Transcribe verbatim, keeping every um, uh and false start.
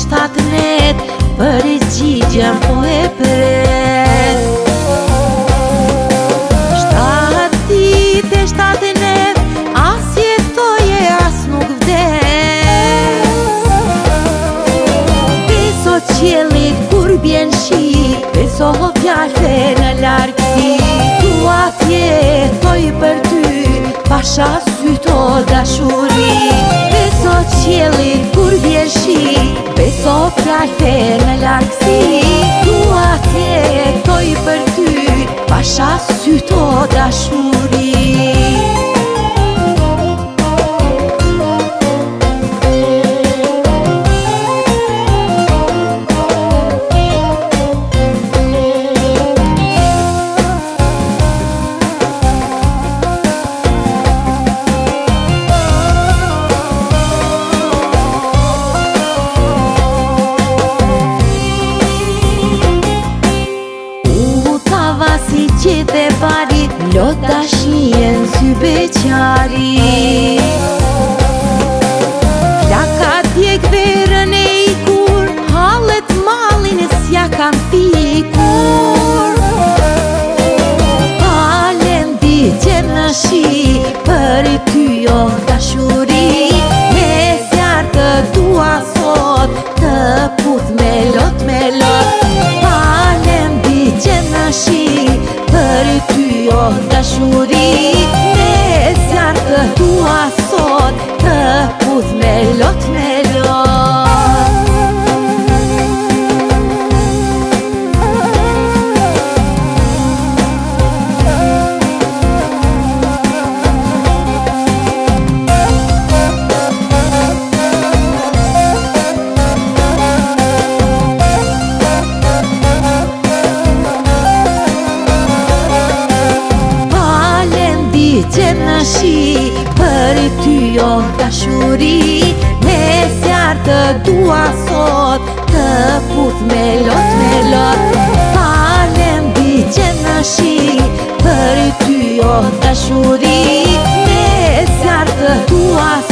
shtatë net, përgjigjem po e pret. Shtatë dite, shtatë net, as jetoje, as nuk vdes. Beso qiellit kur bjen shi, beso fjallë në largësi. Dua t'jetoj për ty, pasha syto dashuri. Beso qiellit kur bjen shi, beso fjallë në largësi. Dua t'jetoj për ty, pasha syto dashuri. Si qete bari, lot dashien sy beqari. Plaka djek verën e ikur, hallet malin s'ja kam fikur. Halen digje në shi, për ty jo dashuri. Me zjarë të dua sot, të put me lot me lot. Halen digje në shi, për ty jo dashuri. Me zjarë të tua sot, të put me lot me lot. Digje në shi, për ty jo dashuri. Me zjarë të dua sot, të put me lot me lot. Falem digje në shi, për ty jo dashuri. Me zjarë të dua